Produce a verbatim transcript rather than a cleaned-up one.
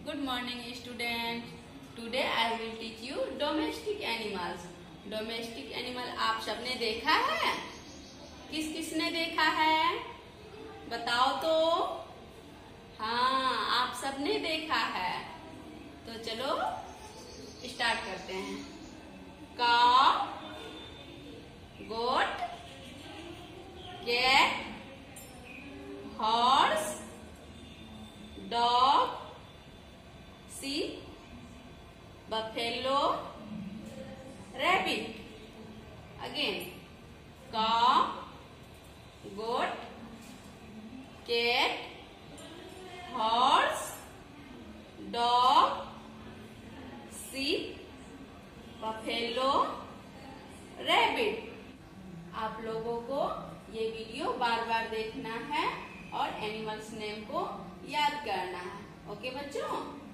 Good morning, student. Today I will teach you domestic animals. Domestic animal आप सबने देखा है? किस किसने देखा है? बताओ तो। हाँ, आप सबने देखा है। तो चलो स्टार्ट करते हैं। Cow, goat, cat, horse, dog, sheep, buffalo, rabbit. Again, cow, goat, cat, horse, dog, sheep, buffalo, rabbit. आप लोगों को ये वीडियो बार बार देखना है और एनिमल्स नेम को याद करना है। ओके बच्चों।